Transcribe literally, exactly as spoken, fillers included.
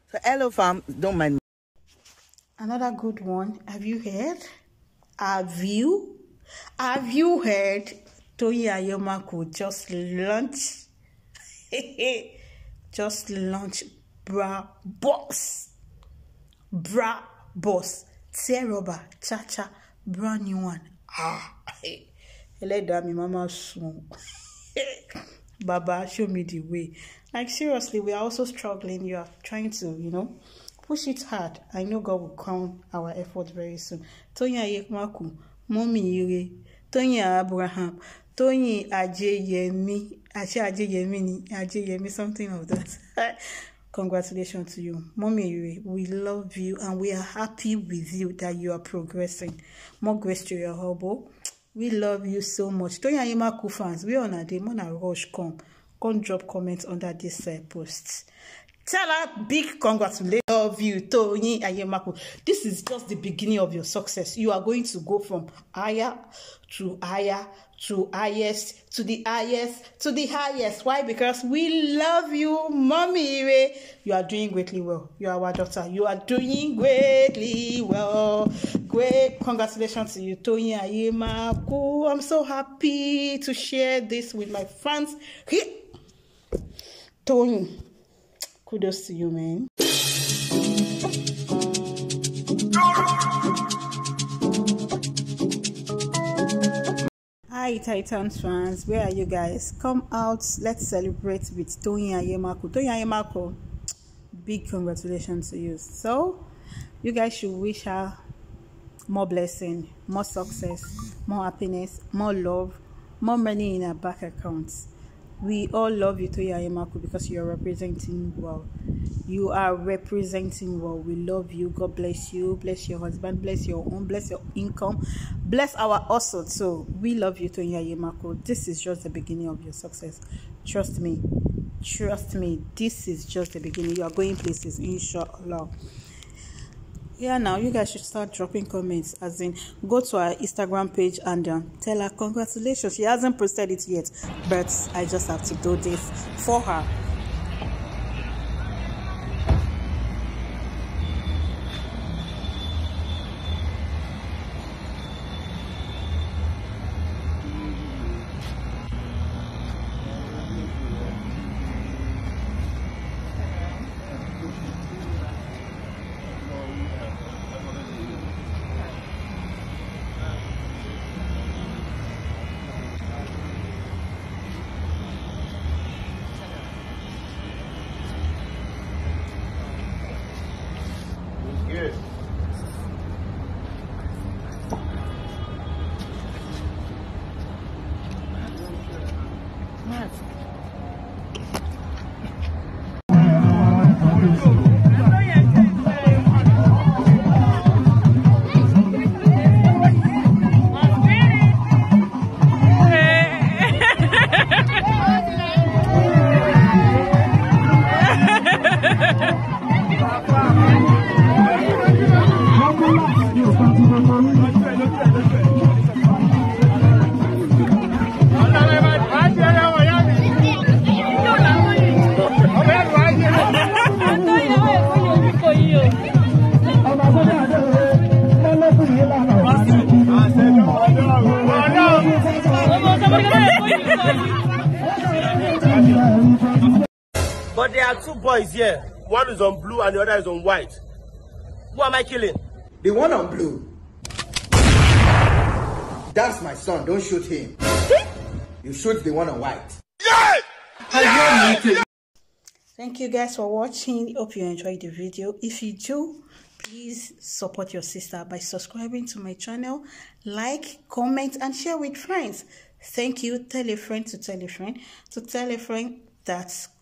So hello fam, don't mind me. Another good one. Have you heard? Have you? Have you heard? Toyin Ayemaku just launched. just launched Bra Boss. Bra Boss. Teroba Cha-Cha. Brand new one. Ah. Let me mama soon. Baba, show me the way. Like seriously, we are also struggling. You are trying to, you know, push it hard. I know God will crown our effort very soon. Toyin Ayemaku, Mommy Ire, Toyin Abraham, Toyin Ajeyemi, Ashe Ajeyemi ni Ajeyemi, something of that. Congratulations to you, Mommy Ire. We love you and we are happy with you that you are progressing. More grace to your hubble. We love you so much. Toyin Ayemaku fans, we on a day, Mona rush come. Come drop comments under this uh, post. Tell her big congratulations. Love you, Toyin Ayemaku. This is just the beginning of your success. You are going to go from higher to higher to highest to the highest to the highest. Why? Because we love you, Mommy Ire. You are doing greatly well. You are our daughter. You are doing greatly well. Great congratulations to you, Toyin Ayemaku. I'm so happy to share this with my fans. Here, Toyin. Kudos to you, man. Hi, Titans fans. Where are you guys? Come out. Let's celebrate with Toyin Ayemaku. Toyin Ayemaku, big congratulations to you. So, you guys should wish her more blessing, more success, more happiness, more love, more money in her bank accounts. We all love you, Toyin Ayemaku, because you are representing well. You are representing well. We love you. God bless you. Bless your husband. Bless your home. Bless your income. Bless our hustle. So we love you, Toyin Ayemaku. This is just the beginning of your success. Trust me. Trust me. This is just the beginning. You are going places, inshallah. Yeah, now you guys should start dropping comments, as in go to our Instagram page and um, tell her congratulations. She hasn't posted it yet, but I just have to do this for her. Good. But there are two boys here. One is on blue and the other is on white. Who am I killing? The one on blue. That's my son. Don't shoot him. You shoot the one on white. Yeah! Yeah! Thank you guys for watching. Hope you enjoyed the video. If you do, please support your sister by subscribing to my channel, like, comment, and share with friends. Thank you. Tell a friend to tell a friend to tell a friend that